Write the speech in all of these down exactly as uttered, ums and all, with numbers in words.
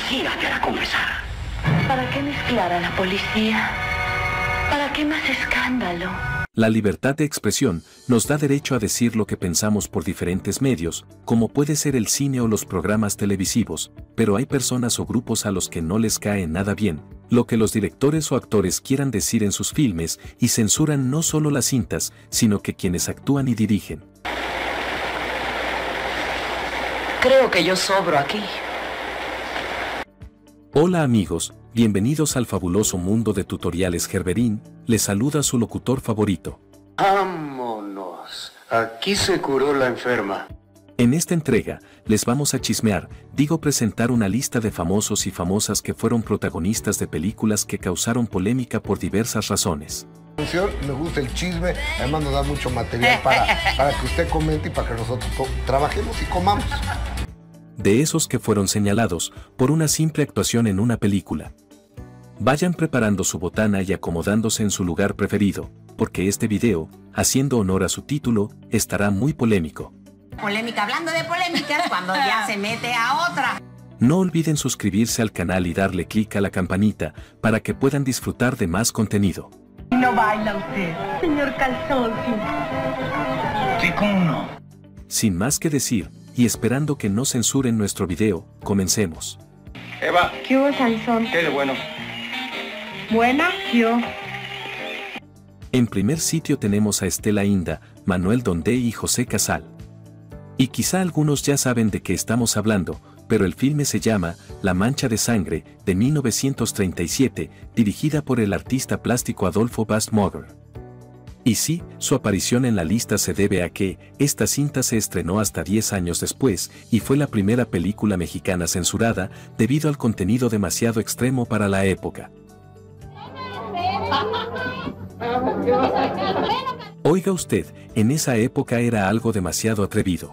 policía te hará confesar. ¿Para qué mezclar a la policía? ¿Para qué más escándalo? La libertad de expresión nos da derecho a decir lo que pensamos por diferentes medios, como puede ser el cine o los programas televisivos, pero hay personas o grupos a los que no les cae nada bien lo que los directores o actores quieran decir en sus filmes y censuran no solo las cintas, sino que quienes actúan y dirigen. Creo que yo sobro aquí. Hola amigos, bienvenidos al fabuloso mundo de tutoriales Gerberín, les saluda su locutor favorito. ¡Vámonos! Aquí se curó la enferma. En esta entrega, les vamos a chismear, digo presentar una lista de famosos y famosas que fueron protagonistas de películas que causaron polémica por diversas razones. Me gusta el chisme, además nos da mucho material para, para que usted comente y para que nosotros trabajemos y comamos. De esos que fueron señalados por una simple actuación en una película. Vayan preparando su botana y acomodándose en su lugar preferido, porque este video, haciendo honor a su título, estará muy polémico. Polémica, hablando de polémicas, cuando ya se mete a otra. No olviden suscribirse al canal y darle clic a la campanita para que puedan disfrutar de más contenido. ¿Y no baila usted, señor Calzón? Sí, ¿cómo no? Sin más que decir, y esperando que no censuren nuestro video, comencemos. Eva. ¿Qué hubo, Sansón? ¿Qué de bueno? Buena, yo. En primer sitio tenemos a Estela Inda, Manuel Dondé y José Casal. Y quizá algunos ya saben de qué estamos hablando, pero el filme se llama La Mancha de Sangre, de mil novecientos treinta y siete, dirigida por el artista plástico Adolfo Bast-Moger. Y sí, su aparición en la lista se debe a que esta cinta se estrenó hasta diez años después y fue la primera película mexicana censurada debido al contenido demasiado extremo para la época. Oiga usted, en esa época era algo demasiado atrevido.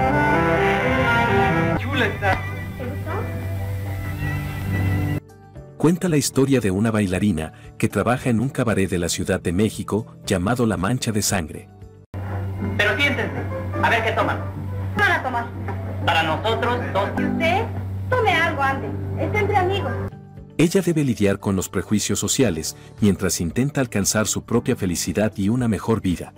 Cuenta la historia de una bailarina que trabaja en un cabaret de la Ciudad de México llamado La Mancha de Sangre. Pero siéntense, a ver qué toman. ¿Qué van a tomar? Para nosotros dos. ¿Y usted? Tome algo antes, es entre amigos. Ella debe lidiar con los prejuicios sociales mientras intenta alcanzar su propia felicidad y una mejor vida.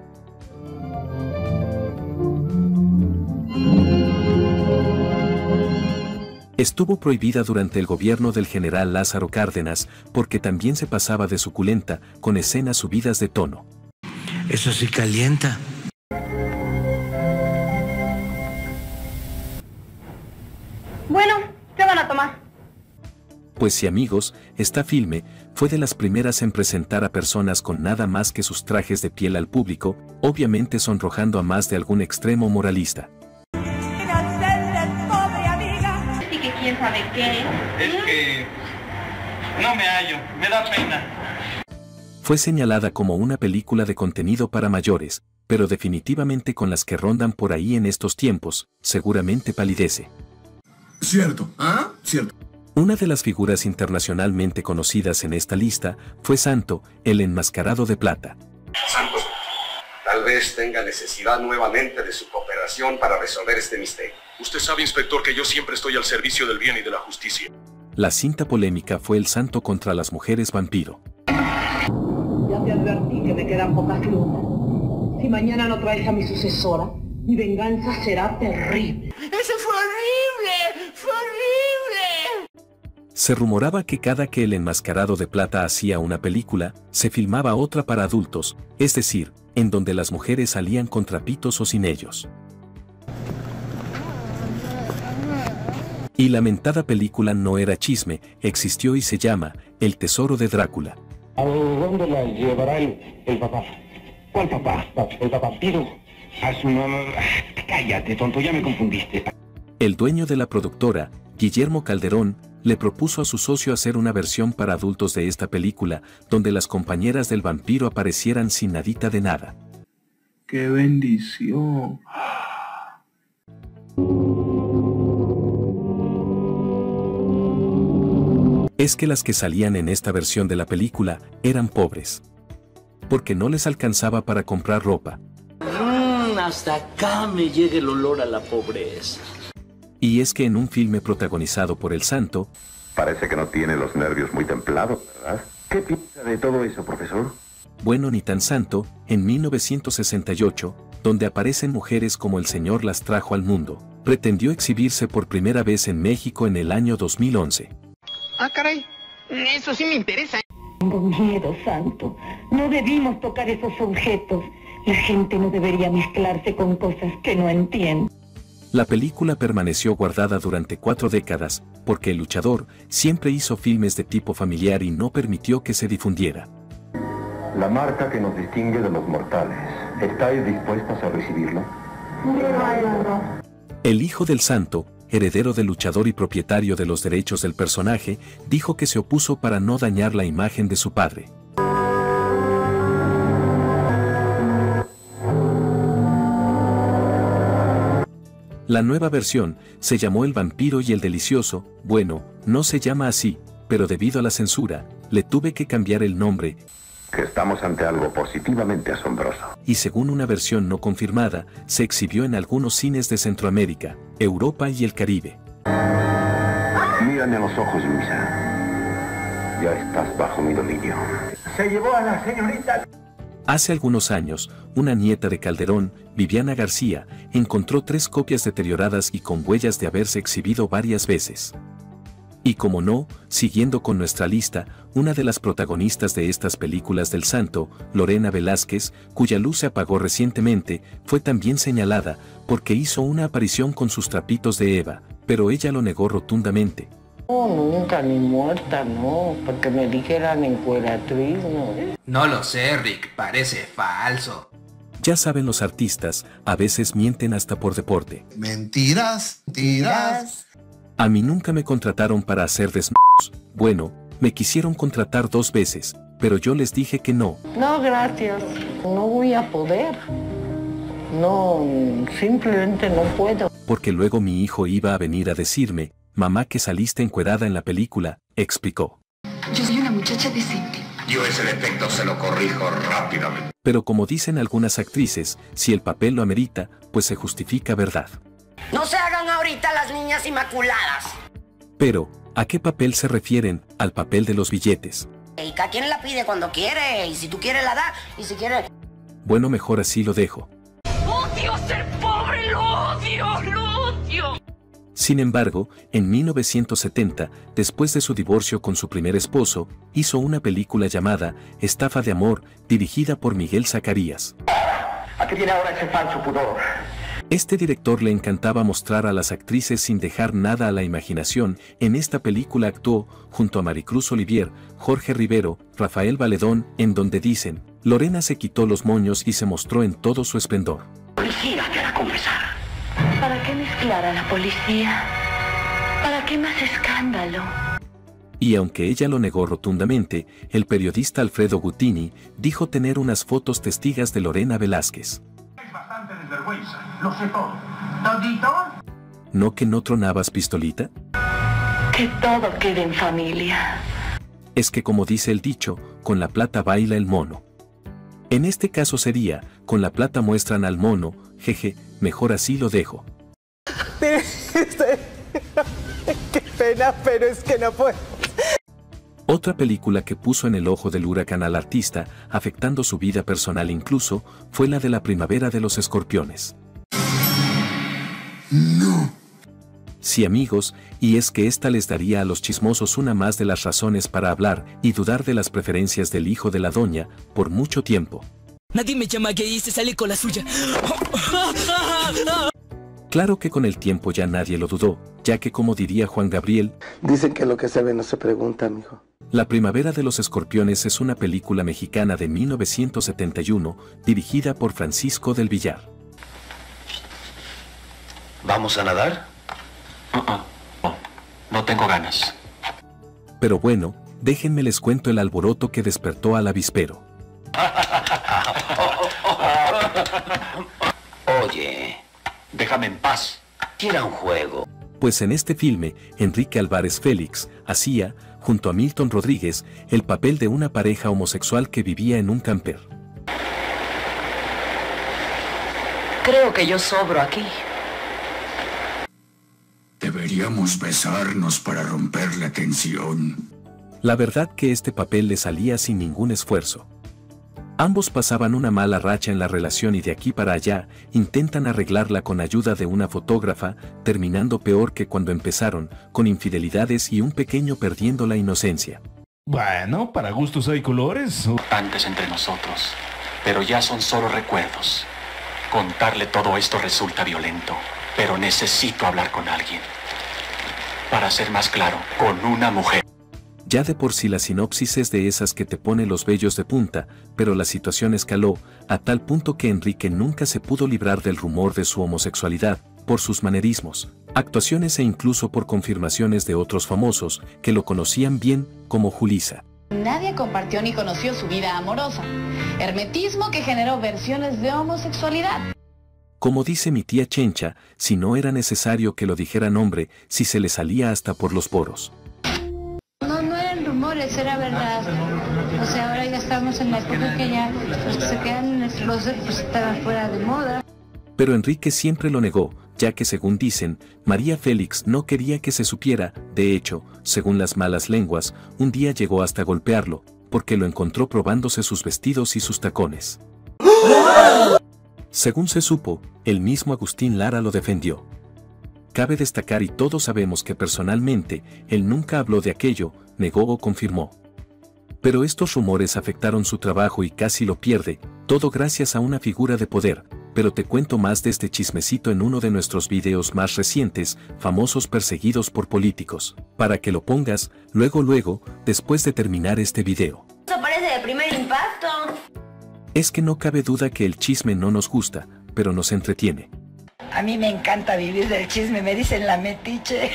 Estuvo prohibida durante el gobierno del general Lázaro Cárdenas porque también se pasaba de suculenta con escenas subidas de tono. Eso sí calienta. Bueno, ¿qué van a tomar? Pues sí amigos, esta filme fue de las primeras en presentar a personas con nada más que sus trajes de piel al público, obviamente sonrojando a más de algún extremo moralista. ¿Y que quién sabe qué? Es que no me hallo, me da pena. Fue señalada como una película de contenido para mayores, pero definitivamente con las que rondan por ahí en estos tiempos, seguramente palidece. Cierto, ¿ah? Cierto. Una de las figuras internacionalmente conocidas en esta lista fue Santo, el enmascarado de plata. Santos, tal vez tenga necesidad nuevamente de su cooperación para resolver este misterio. Usted sabe, inspector, que yo siempre estoy al servicio del bien y de la justicia. La cinta polémica fue El Santo contra las mujeres vampiro. Ya te advertí que me quedan pocas frutas. Si mañana no traes a mi sucesora, mi venganza será terrible. ¡Eso fue horrible! ¡Fue horrible! Se rumoraba que cada que el enmascarado de plata hacía una película, se filmaba otra para adultos, es decir, en donde las mujeres salían con trapitos o sin ellos. Y la mentada película no era chisme, existió y se llama El Tesoro de Drácula. ¿A dónde la llevará el, el papá? ¿Cuál papá? ¿El vampiro? A su mamá. Cállate, tonto, ya me confundiste. El dueño de la productora, Guillermo Calderón, le propuso a su socio hacer una versión para adultos de esta película, donde las compañeras del vampiro aparecieran sin nadita de nada. ¡Qué bendición! Es que las que salían en esta versión de la película eran pobres, porque no les alcanzaba para comprar ropa. Mm, hasta acá me llega el olor a la pobreza. Y es que en un filme protagonizado por El Santo... Parece que no tiene los nervios muy templados, ¿verdad? ¿Qué piensa de todo eso, profesor? Bueno, ni tan santo, en mil novecientos sesenta y ocho, donde aparecen mujeres como El Señor las trajo al mundo, pretendió exhibirse por primera vez en México en el año dos mil once. Ah, caray, eso sí me interesa. Tengo miedo, Santo. No debimos tocar esos objetos. La gente no debería mezclarse con cosas que no entiende. La película permaneció guardada durante cuatro décadas, porque el luchador siempre hizo filmes de tipo familiar y no permitió que se difundiera. La marca que nos distingue de los mortales. ¿Estáis dispuestas a recibirla? El hijo del Santo, heredero del luchador y propietario de los derechos del personaje, dijo que se opuso para no dañar la imagen de su padre. La nueva versión se llamó El Vampiro y el Delicioso. Bueno, no se llama así, pero debido a la censura, le tuve que cambiar el nombre. Que estamos ante algo positivamente asombroso. Y según una versión no confirmada, se exhibió en algunos cines de Centroamérica, Europa y el Caribe. Mírame a los ojos, Luisa. Ya estás bajo mi dominio. Se llevó a la señorita. Hace algunos años, una nieta de Calderón, Viviana García, encontró tres copias deterioradas y con huellas de haberse exhibido varias veces. Y como no, siguiendo con nuestra lista, una de las protagonistas de estas películas del Santo, Lorena Velázquez, cuya luz se apagó recientemente, fue también señalada porque hizo una aparición con sus trapitos de Eva, pero ella lo negó rotundamente. No, nunca, ni muerta, no, porque me dijeran encueratriz, no. No lo sé, Rick, parece falso. Ya saben, los artistas, a veces mienten hasta por deporte. Mentiras, mentiras. A mí nunca me contrataron para hacer desnudos. Bueno, me quisieron contratar dos veces, pero yo les dije que no. No, gracias, no voy a poder. No, simplemente no puedo. Porque luego mi hijo iba a venir a decirme, mamá, que saliste encuerada en la película, explicó. Yo soy una muchacha decente. Yo ese defecto se lo corrijo rápidamente. Pero como dicen algunas actrices, si el papel lo amerita, pues se justifica, ¿verdad? No se hagan ahorita las niñas inmaculadas. Pero, ¿a qué papel se refieren? Al papel de los billetes. Y cada quien la pide cuando quiere, y si tú quieres la da, y si quieres... Bueno, mejor así lo dejo. ¡Odio ser pobre! ¡Lo odio! ¡Lo odio! Sin embargo, en mil novecientos setenta, después de su divorcio con su primer esposo, hizo una película llamada Estafa de Amor, dirigida por Miguel Zacarías. ¿A qué tiene ahora ese falso pudor? Este director le encantaba mostrar a las actrices sin dejar nada a la imaginación. En esta película actuó, junto a Maricruz Olivier, Jorge Rivero, Rafael Valedón, en donde dicen, Lorena se quitó los moños y se mostró en todo su esplendor. Policía, te hará confesar. ¿Para qué mezclar a la policía? ¿Para qué más escándalo? Y aunque ella lo negó rotundamente, el periodista Alfredo Gutini dijo tener unas fotos testigas de Lorena Velázquez. Es bastante desvergüenza, lo sé todo. ¿Todito? ¿No que no tronabas pistolita? Que todo quede en familia. Es que como dice el dicho, con la plata baila el mono. En este caso sería, con la plata muestran al mono, jeje, mejor así lo dejo. Qué pena, pero es que no puedo. Otra película que puso en el ojo del huracán al artista, afectando su vida personal incluso, fue la de La Primavera de los Escorpiones. No. Sí, amigos, y es que esta les daría a los chismosos una más de las razones para hablar y dudar de las preferencias del hijo de la doña por mucho tiempo. Nadie me llama gay y se sale con la suya. Claro que con el tiempo ya nadie lo dudó, ya que como diría Juan Gabriel, dicen que lo que se ve no se pregunta, mijo. La Primavera de los Escorpiones es una película mexicana de mil novecientos setenta y uno, dirigida por Francisco del Villar. ¿Vamos a nadar? Uh-uh. No, no tengo ganas. Pero bueno, déjenme les cuento el alboroto que despertó al avispero. Oye, déjame en paz. Era un juego. Pues en este filme, Enrique Álvarez Félix hacía, junto a Milton Rodríguez, el papel de una pareja homosexual que vivía en un camper. Creo que yo sobro aquí. Deberíamos besarnos para romper la tensión. La verdad que este papel le salía sin ningún esfuerzo. Ambos pasaban una mala racha en la relación y de aquí para allá intentan arreglarla con ayuda de una fotógrafa, terminando peor que cuando empezaron, con infidelidades y un pequeño perdiendo la inocencia. Bueno, para gustos hay colores. Antes entre nosotros, pero ya son solo recuerdos. Contarle todo esto resulta violento, pero necesito hablar con alguien. Para ser más claro, con una mujer. Ya de por sí la sinopsis es de esas que te pone los vellos de punta, pero la situación escaló a tal punto que Enrique nunca se pudo librar del rumor de su homosexualidad, por sus manerismos, actuaciones e incluso por confirmaciones de otros famosos que lo conocían bien, como Julissa. Nadie compartió ni conoció su vida amorosa. Hermetismo que generó versiones de homosexualidad. Como dice mi tía Chencha, si no era necesario que lo dijeran hombre, si se le salía hasta por los poros. No, no eran rumores, era verdad. O sea, ahora ya estamos en la época que ya los que se quedan en el closet pues están fuera de moda. Pero Enrique siempre lo negó, ya que según dicen, María Félix no quería que se supiera. De hecho, según las malas lenguas, un día llegó hasta golpearlo, porque lo encontró probándose sus vestidos y sus tacones. Según se supo, el mismo Agustín Lara lo defendió. Cabe destacar, y todos sabemos que personalmente, él nunca habló de aquello, negó o confirmó. Pero estos rumores afectaron su trabajo y casi lo pierde, todo gracias a una figura de poder. Pero te cuento más de este chismecito en uno de nuestros videos más recientes, famosos perseguidos por políticos, para que lo pongas, luego luego, después de terminar este video. Eso parece de primer impacto. Es que no cabe duda que el chisme no nos gusta, pero nos entretiene. A mí me encanta vivir del chisme, me dicen la metiche.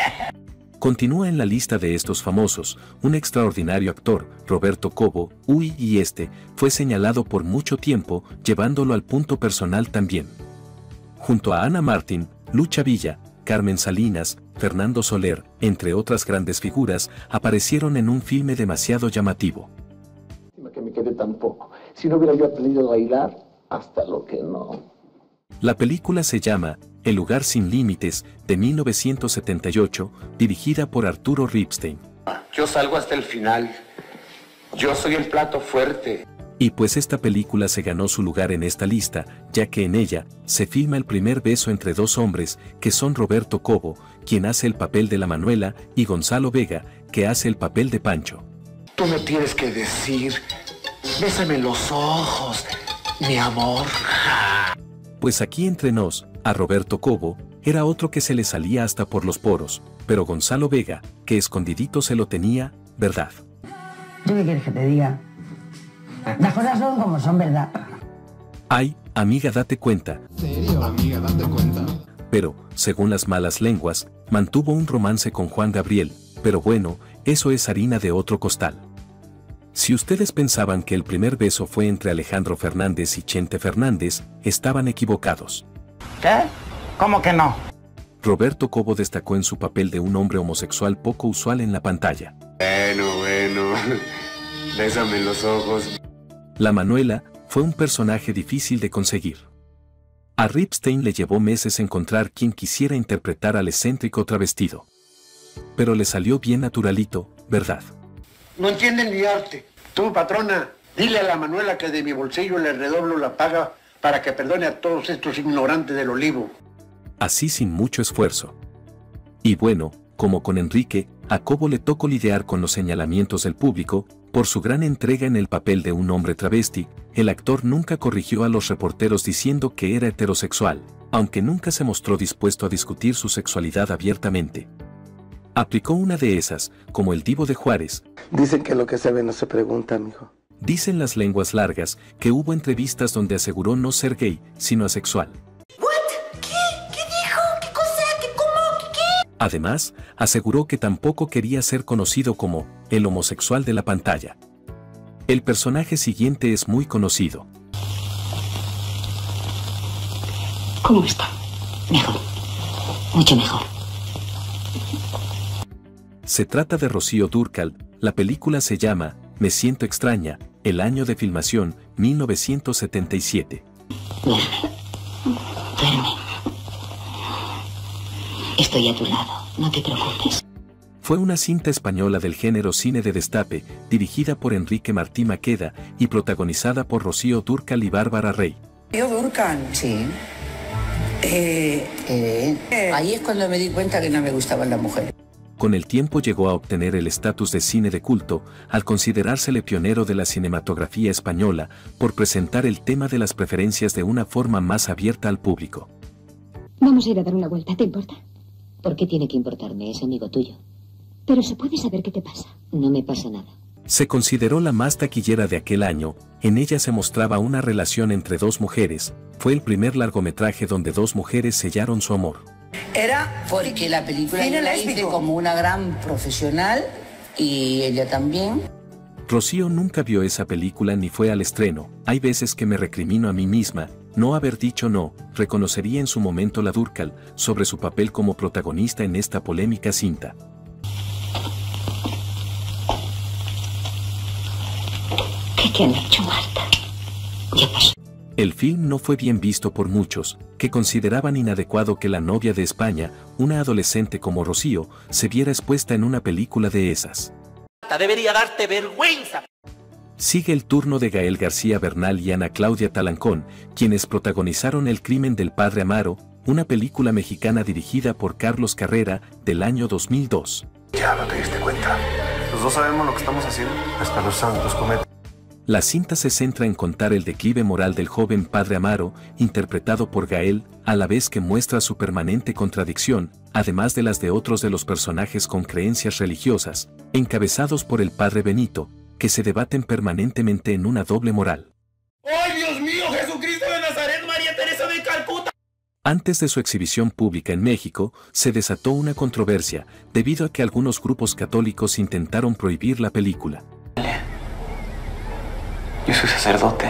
Continúa en la lista de estos famosos, un extraordinario actor, Roberto Cobo, uy, y este, fue señalado por mucho tiempo, llevándolo al punto personal también. Junto a Ana Martín, Lucha Villa, Carmen Salinas, Fernando Soler, entre otras grandes figuras, aparecieron en un filme demasiado llamativo. Que me quedé tan poco. Si no hubiera yo aprendido a bailar, hasta lo que no. La película se llama El lugar sin límites, de mil novecientos setenta y ocho, dirigida por Arturo Ripstein. Yo salgo hasta el final. Yo soy el plato fuerte. Y pues esta película se ganó su lugar en esta lista, ya que en ella se filma el primer beso entre dos hombres, que son Roberto Cobo, quien hace el papel de la Manuela, y Gonzalo Vega, que hace el papel de Pancho. Tú me tienes que decir, bésame los ojos, mi amor. Pues aquí entre nos, a Roberto Cobo, era otro que se le salía hasta por los poros, pero Gonzalo Vega, que escondidito se lo tenía, ¿verdad? ¿Tú qué quieres que te diga? Las cosas son como son, ¿verdad? Ay, amiga, date cuenta. ¿Serio, amiga, date cuenta? Pero, según las malas lenguas, mantuvo un romance con Juan Gabriel, pero bueno, eso es harina de otro costal. Si ustedes pensaban que el primer beso fue entre Alejandro Fernández y Chente Fernández, estaban equivocados. ¿Qué? ¿Cómo que no? Roberto Cobo destacó en su papel de un hombre homosexual poco usual en la pantalla. Bueno, bueno, bésame los ojos. La Manuela fue un personaje difícil de conseguir. A Ripstein le llevó meses encontrar quien quisiera interpretar al excéntrico travestido. Pero le salió bien naturalito, ¿verdad? No entienden mi arte. Tú, patrona, dile a la Manuela que de mi bolsillo le redoblo la paga para que perdone a todos estos ignorantes del olivo. Así sin mucho esfuerzo. Y bueno, como con Enrique, a Cobo le tocó lidiar con los señalamientos del público. Por su gran entrega en el papel de un hombre travesti, el actor nunca corrigió a los reporteros diciendo que era heterosexual, aunque nunca se mostró dispuesto a discutir su sexualidad abiertamente. Aplicó una de esas, como el Divo de Juárez. Dicen que lo que se ve no se pregunta, mijo. Dicen las lenguas largas que hubo entrevistas donde aseguró no ser gay, sino asexual. ¿What? ¿Qué? ¿Qué dijo? ¿Qué cosa? ¿Qué cómo? ¿Qué? Además, aseguró que tampoco quería ser conocido como el homosexual de la pantalla. El personaje siguiente es muy conocido. ¿Cómo está? Mejor. Mucho mejor. Se trata de Rocío Dúrcal. La película se llama Me siento extraña, el año de filmación, mil novecientos setenta y siete. Duerme. Duerme. Estoy a tu lado, no te preocupes. Fue una cinta española del género cine de destape, dirigida por Enrique Martí Maqueda y protagonizada por Rocío Dúrcal y Bárbara Rey. Rocío Dúrcal, sí. Eh, eh, eh, ahí es cuando me di cuenta que no me gustaban las mujeres. Con el tiempo llegó a obtener el estatus de cine de culto, al considerársele pionero de la cinematografía española, por presentar el tema de las preferencias de una forma más abierta al público. Vamos a ir a dar una vuelta, ¿te importa? ¿Por qué tiene que importarme? Es amigo tuyo. Pero se puede saber qué te pasa. No me pasa nada. Se consideró la más taquillera de aquel año, en ella se mostraba una relación entre dos mujeres, fue el primer largometraje donde dos mujeres sellaron su amor. Era porque la película yo la hice como una gran profesional y ella también. Rocío nunca vio esa película ni fue al estreno. Hay veces que me recrimino a mí misma, no haber dicho no, reconocería en su momento la Dúrcal, sobre su papel como protagonista en esta polémica cinta. ¿Qué han hecho, Marta? ¿Qué pasó? El film no fue bien visto por muchos, que consideraban inadecuado que la novia de España, una adolescente como Rocío, se viera expuesta en una película de esas. Debería darte vergüenza. Sigue el turno de Gael García Bernal y Ana Claudia Talancón, quienes protagonizaron El crimen del padre Amaro, una película mexicana dirigida por Carlos Carrera, del año dos mil dos. Ya no te diste cuenta. Los dos sabemos lo que estamos haciendo. Hasta los santos cometen. La cinta se centra en contar el declive moral del joven padre Amaro, interpretado por Gael, a la vez que muestra su permanente contradicción, además de las de otros de los personajes con creencias religiosas, encabezados por el padre Benito, que se debaten permanentemente en una doble moral. ¡Ay, Dios mío! ¡Jesucristo de Nazaret, María Teresa de Calcuta! Antes de su exhibición pública en México, se desató una controversia, debido a que algunos grupos católicos intentaron prohibir la película. Yo soy sacerdote.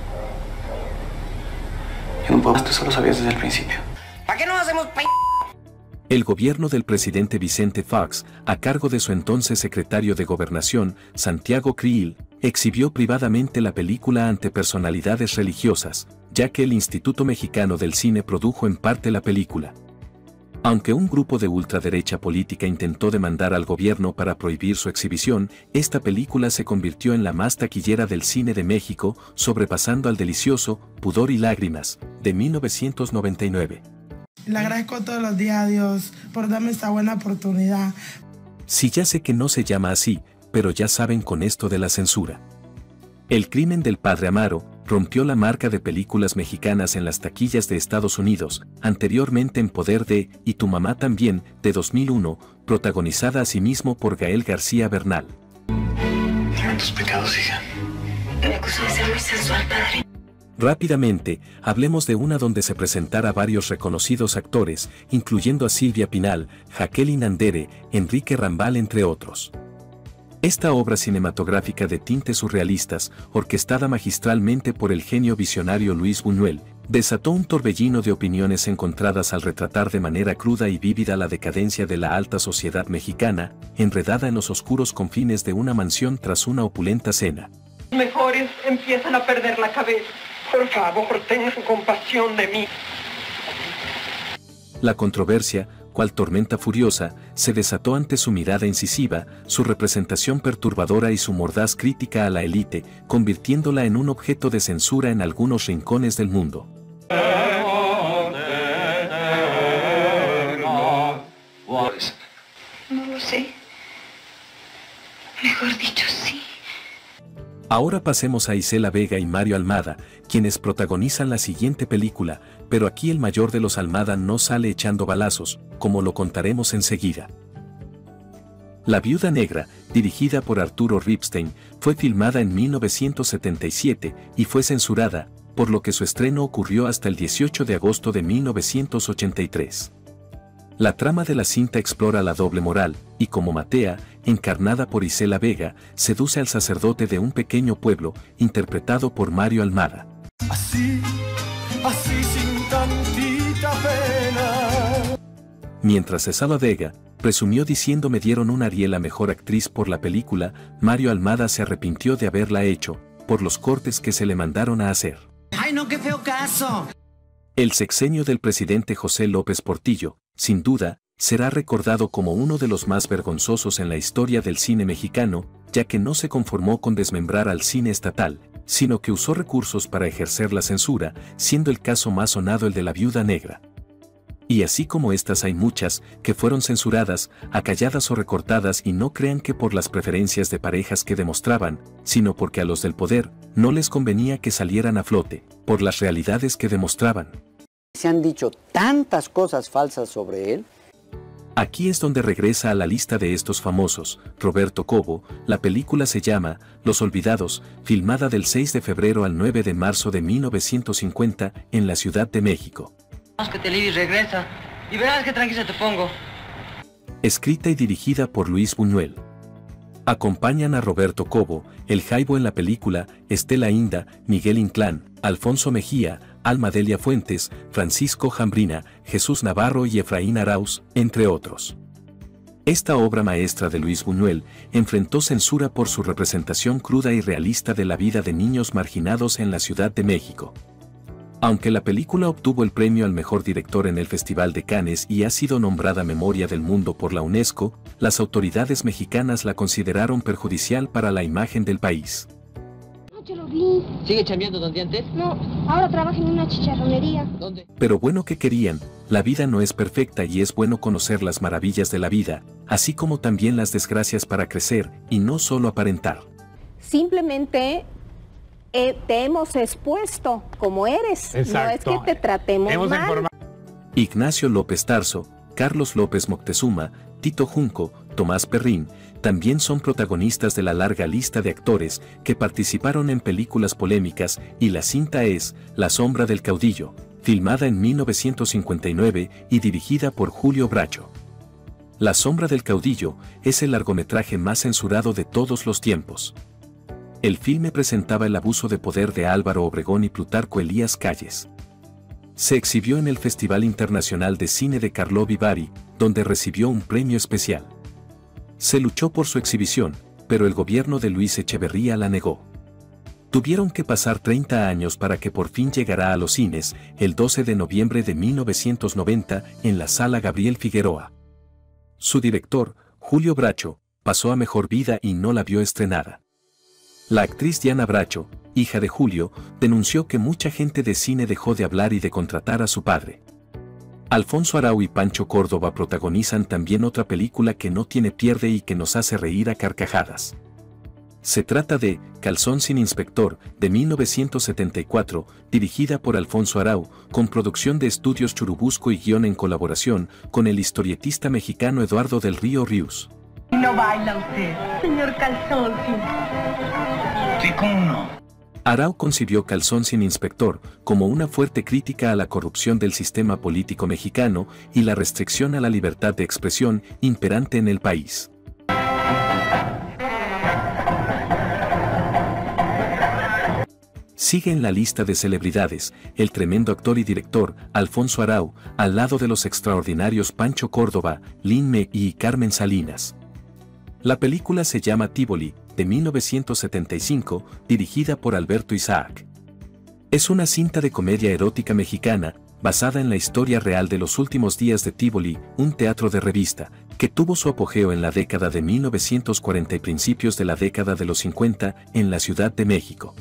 Yo no puedo. Tú solo sabías desde el principio. ¿Para qué no hacemos p... El gobierno del presidente Vicente Fox, a cargo de su entonces secretario de Gobernación, Santiago Creel, exhibió privadamente la película ante personalidades religiosas, ya que el Instituto Mexicano del Cine produjo en parte la película. Aunque un grupo de ultraderecha política intentó demandar al gobierno para prohibir su exhibición, esta película se convirtió en la más taquillera del cine de México, sobrepasando al delicioso Pudor y Lágrimas, de mil novecientos noventa y nueve. Le agradezco todos los días a Dios por darme esta buena oportunidad. Sí, ya sé que no se llama así, pero ya saben con esto de la censura. El crimen del padre Amaro rompió la marca de películas mexicanas en las taquillas de Estados Unidos, anteriormente En poder de, y Tu mamá también, de dos mil uno, protagonizada asimismo por Gael García Bernal. Dime tus pecados, hija. Me acuso de ser muy sensual, padre. Rápidamente, hablemos de una donde se presentara varios reconocidos actores, incluyendo a Silvia Pinal, Jacqueline Andere, Enrique Rambal, entre otros. Esta obra cinematográfica de tintes surrealistas, orquestada magistralmente por el genio visionario Luis Buñuel, desató un torbellino de opiniones encontradas al retratar de manera cruda y vívida la decadencia de la alta sociedad mexicana, enredada en los oscuros confines de una mansión tras una opulenta cena. Los mejores empiezan a perder la cabeza. Por favor, tengan compasión de mí. La controversia, cual tormenta furiosa, se desató ante su mirada incisiva, su representación perturbadora y su mordaz crítica a la élite, convirtiéndola en un objeto de censura en algunos rincones del mundo. No lo sé. Mejor dicho, sí. Ahora pasemos a Isela Vega y Mario Almada, quienes protagonizan la siguiente película, pero aquí el mayor de los Almada no sale echando balazos, como lo contaremos enseguida. La Viuda Negra, dirigida por Arturo Ripstein, fue filmada en mil novecientos setenta y siete y fue censurada, por lo que su estreno ocurrió hasta el dieciocho de agosto de mil novecientos ochenta y tres. La trama de la cinta explora la doble moral, y como Matea, encarnada por Isela Vega, seduce al sacerdote de un pequeño pueblo, interpretado por Mario Almada. Así, así sin tantita pena. Mientras Isela Vega presumió diciendo me dieron un Ariel a mejor actriz por la película, Mario Almada se arrepintió de haberla hecho, por los cortes que se le mandaron a hacer. ¡Ay, no, qué feo caso! El sexenio del presidente José López Portillo, sin duda, Será recordado como uno de los más vergonzosos en la historia del cine mexicano, ya que no se conformó con desmembrar al cine estatal, sino que usó recursos para ejercer la censura, siendo el caso más sonado el de La Viuda Negra. Y así como estas hay muchas, que fueron censuradas, acalladas o recortadas, y no crean que por las preferencias de parejas que demostraban, sino porque a los del poder no les convenía que salieran a flote, por las realidades que demostraban. Se han dicho tantas cosas falsas sobre él. Aquí es donde regresa a la lista de estos famosos, Roberto Cobo. La película se llama Los Olvidados, filmada del seis de febrero al nueve de marzo de mil novecientos cincuenta en la Ciudad de México. Que Televi regresa y verás que tranquila te pongo. Escrita y dirigida por Luis Buñuel. Acompañan a Roberto Cobo, El Jaibo en la película, Estela Inda, Miguel Inclán, Alfonso Mejía, Alma Delia Fuentes, Francisco Jambrina, Jesús Navarro y Efraín Arauz, entre otros. Esta obra maestra de Luis Buñuel enfrentó censura por su representación cruda y realista de la vida de niños marginados en la Ciudad de México. Aunque la película obtuvo el premio al mejor director en el Festival de Cannes y ha sido nombrada Memoria del Mundo por la UNESCO, las autoridades mexicanas la consideraron perjudicial para la imagen del país. Yo lo vi. ¿Sigue chambeando donde antes? No, ahora trabaja en una chicharronería. ¿Dónde? Pero bueno, que querían, la vida no es perfecta y es bueno conocer las maravillas de la vida, así como también las desgracias para crecer y no solo aparentar. Simplemente eh, te hemos expuesto como eres. Exacto. No es que te tratemos hemos mal. Informa- Ignacio López Tarso, Carlos López Moctezuma, Tito Junco, Tomás Perrín, también son protagonistas de la larga lista de actores que participaron en películas polémicas, y la cinta es La Sombra del Caudillo, filmada en mil novecientos cincuenta y nueve y dirigida por Julio Bracho. La Sombra del Caudillo es el largometraje más censurado de todos los tiempos. El filme presentaba el abuso de poder de Álvaro Obregón y Plutarco Elías Calles. Se exhibió en el Festival Internacional de Cine de Karlovy Vary, donde recibió un premio especial. Se luchó por su exhibición, pero el gobierno de Luis Echeverría la negó. Tuvieron que pasar treinta años para que por fin llegara a los cines, el doce de noviembre de mil novecientos noventa, en la Sala Gabriel Figueroa. Su director, Julio Bracho, pasó a mejor vida y no la vio estrenada. La actriz Diana Bracho, hija de Julio, denunció que mucha gente de cine dejó de hablar y de contratar a su padre. Alfonso Arau y Pancho Córdoba protagonizan también otra película que no tiene pierde y que nos hace reír a carcajadas. Se trata de Calzón sin Inspector, de mil novecientos setenta y cuatro, dirigida por Alfonso Arau, con producción de Estudios Churubusco y guión en colaboración con el historietista mexicano Eduardo del Río Ríos. ¿No baila usted, señor Calzón? Sí, ¿cómo no? Arau concibió Calzón sin Inspector como una fuerte crítica a la corrupción del sistema político mexicano y la restricción a la libertad de expresión imperante en el país. Sigue en la lista de celebridades el tremendo actor y director Alfonso Arau, al lado de los extraordinarios Pancho Córdoba, Lin Me y Carmen Salinas. La película se llama Tívoli, de mil novecientos setenta y cinco, dirigida por Alberto Isaac. Es una cinta de comedia erótica mexicana, basada en la historia real de los últimos días de Tívoli, un teatro de revista, que tuvo su apogeo en la década de mil novecientos cuarenta y principios de la década de los cincuenta, en la Ciudad de México.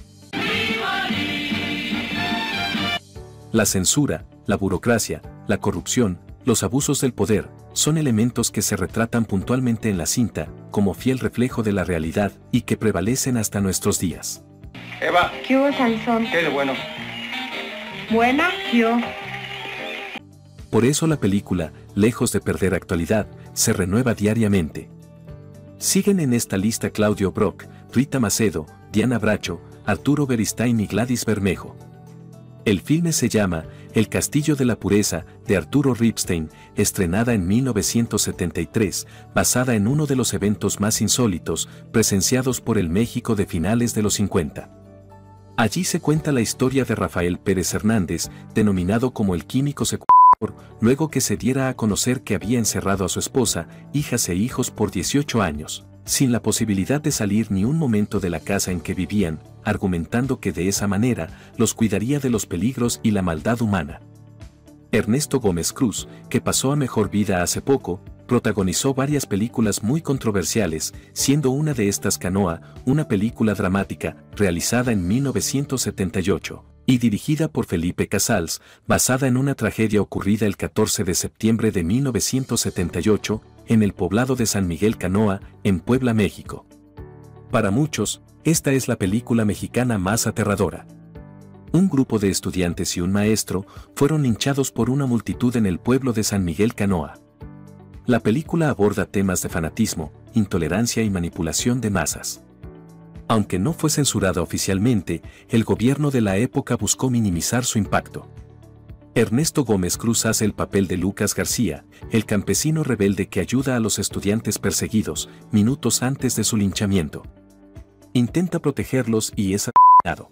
La censura, la burocracia, la corrupción, los abusos del poder, son elementos que se retratan puntualmente en la cinta, como fiel reflejo de la realidad, y que prevalecen hasta nuestros días. Eva. ¿Qué hubo, Sansón? ¿Qué de bueno? Buena, yo. Por eso la película, lejos de perder actualidad, se renueva diariamente. Siguen en esta lista Claudio Brock, Rita Macedo, Diana Bracho, Arturo Beristain y Gladys Bermejo. El filme se llama El Castillo de la Pureza, de Arturo Ripstein, estrenada en mil novecientos setenta y tres, basada en uno de los eventos más insólitos presenciados por el México de finales de los cincuenta. Allí se cuenta la historia de Rafael Pérez Hernández, denominado como el químico secuestrador, luego que se diera a conocer que había encerrado a su esposa, hijas e hijos por dieciocho años, sin la posibilidad de salir ni un momento de la casa en que vivían, argumentando que de esa manera los cuidaría de los peligros y la maldad humana. Ernesto Gómez Cruz, que pasó a mejor vida hace poco, protagonizó varias películas muy controversiales, siendo una de estas Canoa, una película dramática, realizada en mil novecientos setenta y ocho, y dirigida por Felipe Casals, basada en una tragedia ocurrida el catorce de septiembre de mil novecientos setenta y ocho, en el poblado de San Miguel Canoa, en Puebla, México. Para muchos, esta es la película mexicana más aterradora. Un grupo de estudiantes y un maestro fueron linchados por una multitud en el pueblo de San Miguel Canoa. La película aborda temas de fanatismo, intolerancia y manipulación de masas. Aunque no fue censurada oficialmente, el gobierno de la época buscó minimizar su impacto. Ernesto Gómez Cruz hace el papel de Lucas García, el campesino rebelde que ayuda a los estudiantes perseguidos, minutos antes de su linchamiento. Intenta protegerlos y es asesinado.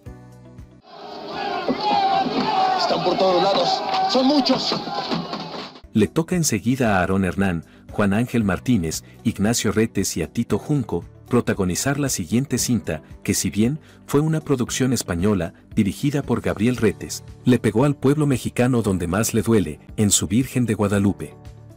Están por todos lados. ¡Son muchos! Le toca enseguida a Aarón Hernán, Juan Ángel Martínez, Ignacio Retes y a Tito Junco protagonizar la siguiente cinta, que si bien fue una producción española, dirigida por Gabriel Retes, le pegó al pueblo mexicano donde más le duele, en su Virgen de Guadalupe.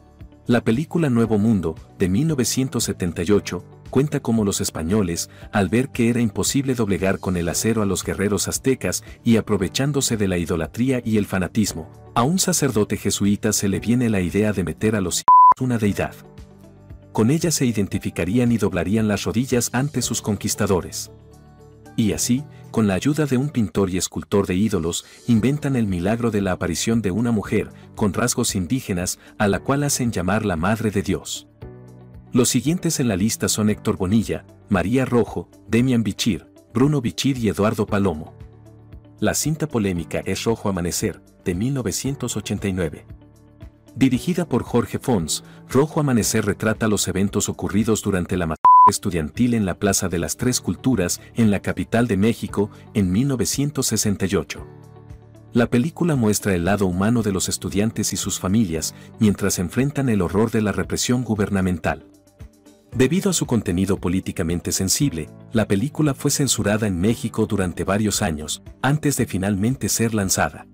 La película Nuevo Mundo, de mil novecientos setenta y ocho, cuenta cómo los españoles, al ver que era imposible doblegar con el acero a los guerreros aztecas y aprovechándose de la idolatría y el fanatismo, a un sacerdote jesuita se le viene la idea de meter a los una deidad. Con ella se identificarían y doblarían las rodillas ante sus conquistadores. Y así, con la ayuda de un pintor y escultor de ídolos, inventan el milagro de la aparición de una mujer, con rasgos indígenas, a la cual hacen llamar la Madre de Dios. Los siguientes en la lista son Héctor Bonilla, María Rojo, Demian Bichir, Bruno Bichir y Eduardo Palomo. La cinta polémica es Rojo Amanecer, de mil novecientos ochenta y nueve. Dirigida por Jorge Fons, Rojo Amanecer retrata los eventos ocurridos durante la masacre estudiantil en la Plaza de las Tres Culturas, en la capital de México, en mil novecientos sesenta y ocho. La película muestra el lado humano de los estudiantes y sus familias, mientras enfrentan el horror de la represión gubernamental. Debido a su contenido políticamente sensible, la película fue censurada en México durante varios años, antes de finalmente ser lanzada.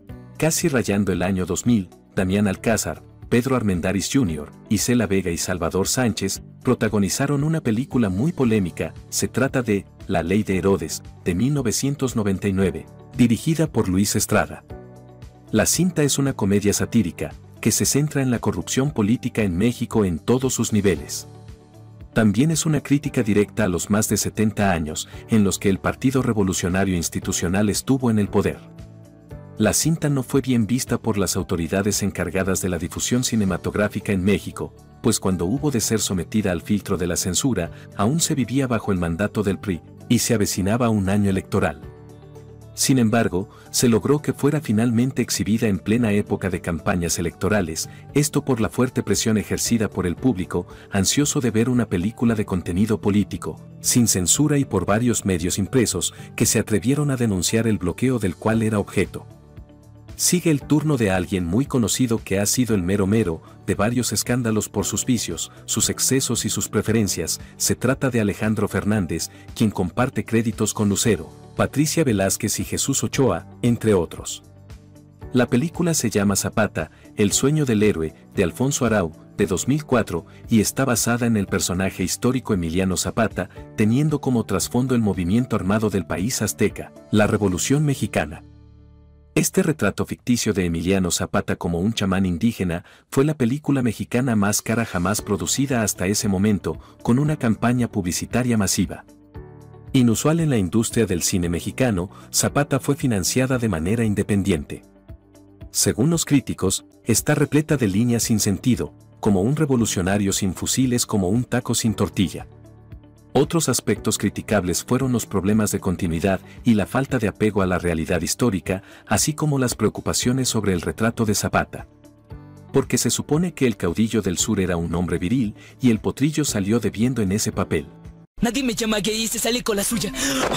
Casi rayando el año dos mil, Damián Alcázar, Pedro Armendáriz junior, Isela Vega y Salvador Sánchez protagonizaron una película muy polémica, se trata de La Ley de Herodes, de mil novecientos noventa y nueve, dirigida por Luis Estrada. La cinta es una comedia satírica, que se centra en la corrupción política en México en todos sus niveles. También es una crítica directa a los más de setenta años en los que el Partido Revolucionario Institucional estuvo en el poder. La cinta no fue bien vista por las autoridades encargadas de la difusión cinematográfica en México, pues cuando hubo de ser sometida al filtro de la censura, aún se vivía bajo el mandato del P R I, y se avecinaba un año electoral. Sin embargo, se logró que fuera finalmente exhibida en plena época de campañas electorales, esto por la fuerte presión ejercida por el público, ansioso de ver una película de contenido político, sin censura y por varios medios impresos, que se atrevieron a denunciar el bloqueo del cual era objeto. Sigue el turno de alguien muy conocido que ha sido el mero mero de varios escándalos por sus vicios, sus excesos y sus preferencias. Se trata de Alejandro Fernández, quien comparte créditos con Lucero, Patricia Velázquez y Jesús Ochoa, entre otros. La película se llama Zapata, El sueño del héroe, de Alfonso Arau, de dos mil cuatro, y está basada en el personaje histórico Emiliano Zapata, teniendo como trasfondo el movimiento armado del país azteca, la Revolución Mexicana. Este retrato ficticio de Emiliano Zapata como un chamán indígena fue la película mexicana más cara jamás producida hasta ese momento, con una campaña publicitaria masiva. Inusual en la industria del cine mexicano, Zapata fue financiada de manera independiente. Según los críticos, está repleta de líneas sin sentido, como un revolucionario sin fusiles, como un taco sin tortilla. Otros aspectos criticables fueron los problemas de continuidad y la falta de apego a la realidad histórica, así como las preocupaciones sobre el retrato de Zapata. Porque se supone que el caudillo del sur era un hombre viril, y el potrillo salió debiendo en ese papel. Nadie me llama gay y se sale con la suya.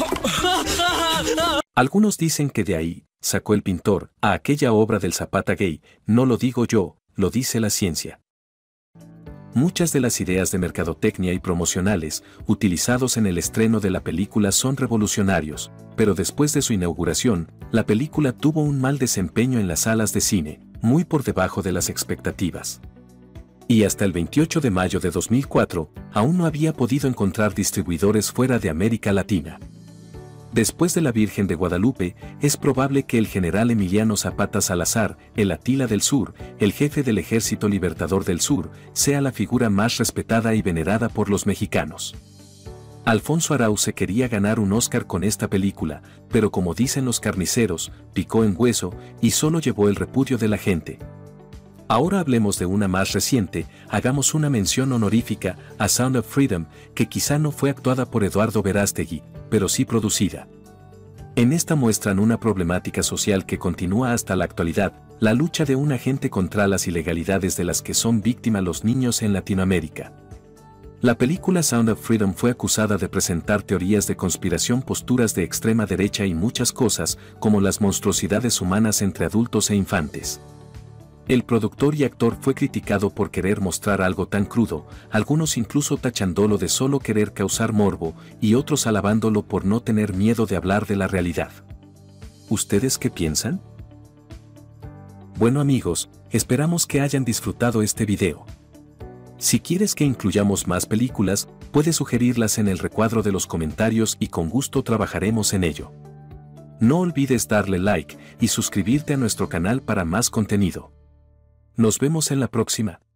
Algunos dicen que de ahí sacó el pintor a aquella obra del Zapata gay, no lo digo yo, lo dice la ciencia. Muchas de las ideas de mercadotecnia y promocionales utilizados en el estreno de la película son revolucionarios, pero después de su inauguración, la película tuvo un mal desempeño en las salas de cine, muy por debajo de las expectativas. Y hasta el veintiocho de mayo de dos mil cuatro, aún no había podido encontrar distribuidores fuera de América Latina. Después de La Virgen de Guadalupe, es probable que el general Emiliano Zapata Salazar, el Atila del Sur, el jefe del Ejército Libertador del Sur, sea la figura más respetada y venerada por los mexicanos. Alfonso Arauce quería ganar un Oscar con esta película, pero como dicen los carniceros, picó en hueso y solo llevó el repudio de la gente. Ahora hablemos de una más reciente, hagamos una mención honorífica a Sound of Freedom, que quizá no fue actuada por Eduardo Verástegui, pero sí producida. En esta muestran una problemática social que continúa hasta la actualidad, la lucha de una gente contra las ilegalidades de las que son víctimas los niños en Latinoamérica. La película Sound of Freedom fue acusada de presentar teorías de conspiración, posturas de extrema derecha y muchas cosas, como las monstruosidades humanas entre adultos e infantes. El productor y actor fue criticado por querer mostrar algo tan crudo, algunos incluso tachándolo de solo querer causar morbo, y otros alabándolo por no tener miedo de hablar de la realidad. ¿Ustedes qué piensan? Bueno amigos, esperamos que hayan disfrutado este video. Si quieres que incluyamos más películas, puedes sugerirlas en el recuadro de los comentarios y con gusto trabajaremos en ello. No olvides darle like y suscribirte a nuestro canal para más contenido. Nos vemos en la próxima.